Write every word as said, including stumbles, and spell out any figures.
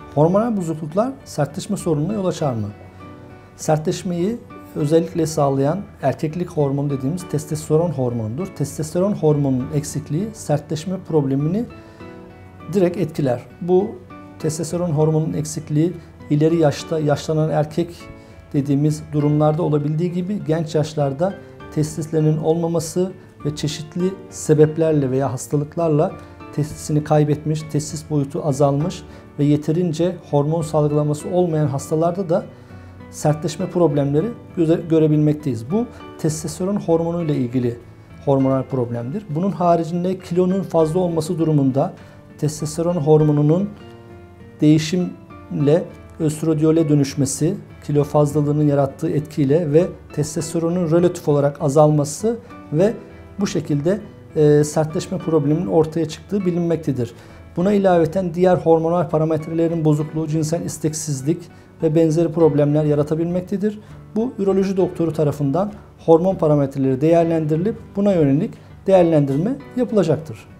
Hormonal bozukluklar sertleşme sorununa yol açar mı? Sertleşmeyi özellikle sağlayan erkeklik hormonu dediğimiz testosteron hormonudur. Testosteron hormonunun eksikliği sertleşme problemini direkt etkiler. Bu testosteron hormonunun eksikliği ileri yaşta yaşlanan erkek dediğimiz durumlarda olabildiği gibi genç yaşlarda testislerinin olmaması ve çeşitli sebeplerle veya hastalıklarla testisini kaybetmiş, testis boyutu azalmış ve yeterince hormon salgılaması olmayan hastalarda da sertleşme problemleri görebilmekteyiz. Bu testosteron hormonu ile ilgili hormonal problemdir. Bunun haricinde kilonun fazla olması durumunda testosteron hormonunun değişimle östradiyole dönüşmesi, kilo fazlalığının yarattığı etkiyle ve testosteronun relatif olarak azalması ve bu şekilde e, sertleşme probleminin ortaya çıktığı bilinmektedir. Buna ilaveten diğer hormonal parametrelerin bozukluğu, cinsel isteksizlik ve benzeri problemler yaratabilmektedir. Bu üroloji doktoru tarafından hormon parametreleri değerlendirilip buna yönelik değerlendirme yapılacaktır.